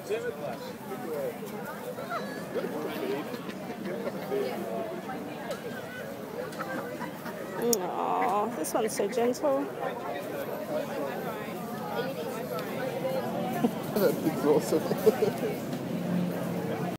Aww, this one's so gentle. That thing's awesome.